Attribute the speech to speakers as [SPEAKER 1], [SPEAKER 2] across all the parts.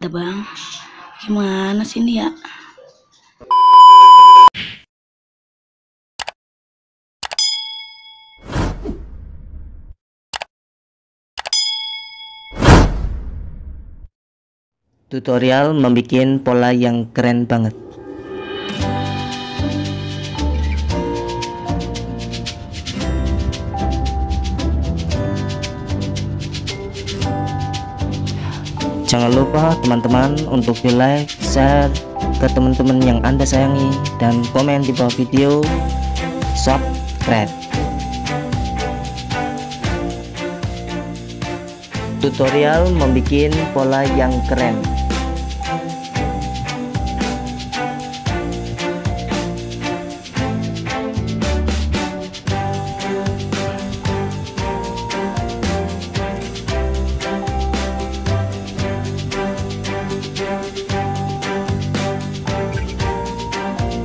[SPEAKER 1] Dah bang, gimana sih ini ya?
[SPEAKER 2] Tutorial membuat pola yang keren banget. Jangan lupa teman-teman untuk di like, share ke teman-teman yang Anda sayangi, dan komen di bawah video, subscribe. Tutorial membuat pola yang keren.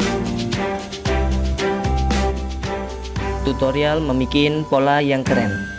[SPEAKER 2] Tutorial membuat pola yang keren.